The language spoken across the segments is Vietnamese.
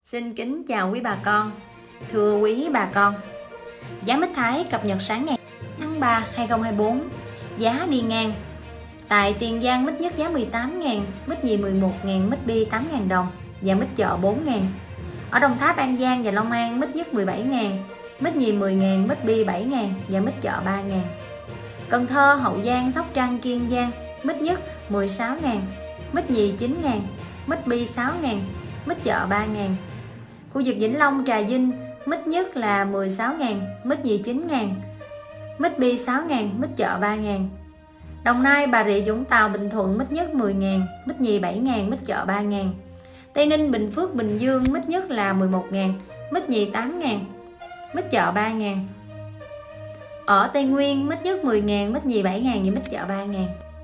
Xin kính chào quý bà con. Thưa quý bà con, giá mít Thái cập nhật sáng ngày tháng 3 2024. Giá đi ngang. Tại Tiền Giang, mít nhất giá 18.000, mít nhì 11.000, mít bi 8.000 đồng và mít chợ 4.000. Ở Đồng Tháp, An Giang và Long An, mít nhất 17.000, mít nhì 10.000, mít bi 7.000 và mít chợ 3.000. Cần Thơ, Hậu Giang, Sóc Trăng, Kiên Giang, mít nhất 16.000, mít nhì 9.000, mít bi 6.000, mít chợ 3.000. Khu vực Vĩnh Long, Trà Vinh, mít nhất là 16.000, mít nhì 9.000, mít bi 6.000, mít chợ 3.000. Đồng Nai, Bà Rịa, Vũng Tàu, Bình Thuận, mít nhất 10.000, mít nhì 7.000, mít chợ 3.000. Tây Ninh, Bình Phước, Bình Dương, mít nhất là 11.000, mít nhì 8.000, mít chợ 3.000. Ở Tây Nguyên, mít nhất 10.000, mít nhì 7.000 và mít chợ 3.000.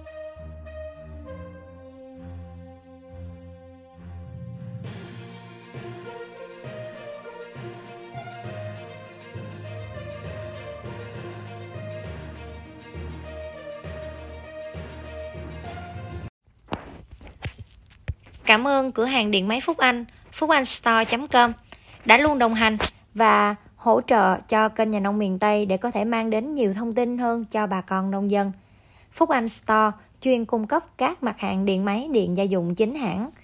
Cảm ơn cửa hàng điện máy Phúc Anh, phuchanhstore.com đã luôn đồng hành và hỗ trợ cho kênh Nhà nông miền Tây để có thể mang đến nhiều thông tin hơn cho bà con nông dân. Phúc Anh Store chuyên cung cấp các mặt hàng điện máy, điện gia dụng chính hãng,